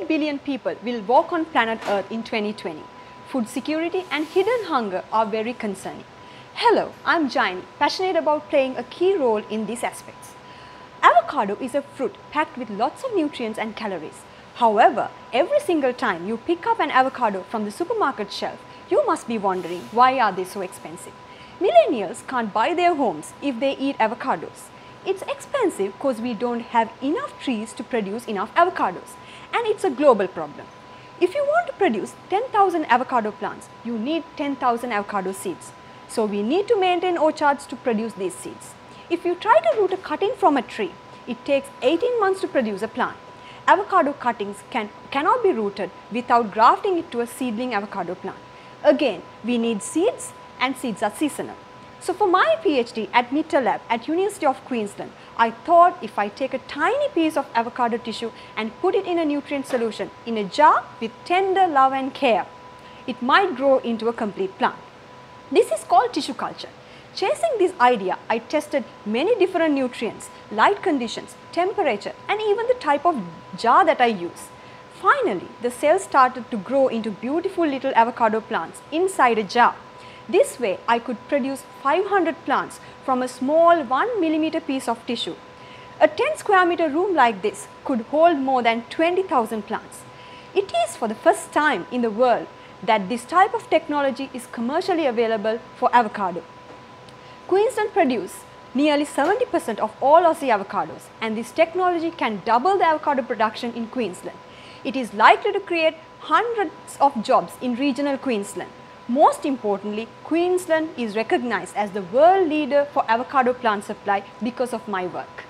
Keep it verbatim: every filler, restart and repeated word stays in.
billion people will walk on planet Earth in twenty twenty. Food security and hidden hunger are very concerning. Hello, I'm Jayeni, passionate about playing a key role in these aspects. Avocado is a fruit packed with lots of nutrients and calories. However, every single time you pick up an avocado from the supermarket shelf, you must be wondering, why are they so expensive? Millennials can't buy their homes if they eat avocados. It's expensive because we don't have enough trees to produce enough avocados, and it's a global problem. If you want to produce ten thousand avocado plants, you need ten thousand avocado seeds. So we need to maintain orchards to produce these seeds. If you try to root a cutting from a tree, it takes eighteen months to produce a plant. Avocado cuttings can, cannot be rooted without grafting it to a seedling avocado plant. Again, we need seeds, and seeds are seasonal. So for my PhD at Mitter Lab at University of Queensland, I thought if I take a tiny piece of avocado tissue and put it in a nutrient solution in a jar with tender love and care, it might grow into a complete plant. This is called tissue culture. Chasing this idea, I tested many different nutrients, light conditions, temperature, and even the type of jar that I use. Finally, the cells started to grow into beautiful little avocado plants inside a jar. This way, I could produce five hundred plants from a small one millimeter piece of tissue. A ten square meter room like this could hold more than twenty thousand plants. It is for the first time in the world that this type of technology is commercially available for avocado. Queensland produces nearly seventy percent of all Aussie avocados, and this technology can double the avocado production in Queensland. It is likely to create hundreds of jobs in regional Queensland. Most importantly, Queensland is recognized as the world leader for avocado plant supply because of my work.